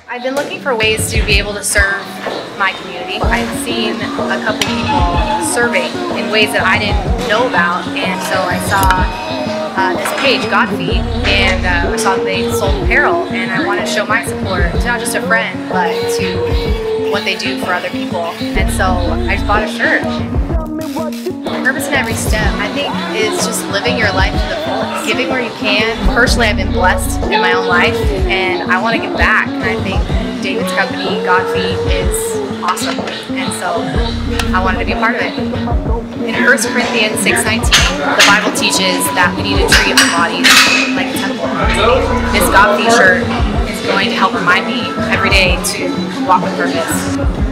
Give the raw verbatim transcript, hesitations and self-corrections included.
I've been looking for ways to be able to serve my community. I've seen a couple people serving in ways that I didn't know about, and so I saw uh, this page, God Feed, and uh, I saw that they sold apparel, and I wanted to show my support to not just a friend, but to what they do for other people. And so I just bought a shirt. Purpose in every step, I think, is just living your life to the fullest, giving where you can. Personally, I've been blessed in my own life, and I want to give back. And I think David's company, God Feed, is awesome, and so I wanted to be a part of it. In First Corinthians six nineteen, the Bible teaches that we need to treat our bodies like a temple. This God Feed shirt is going to help remind me every day to walk with purpose.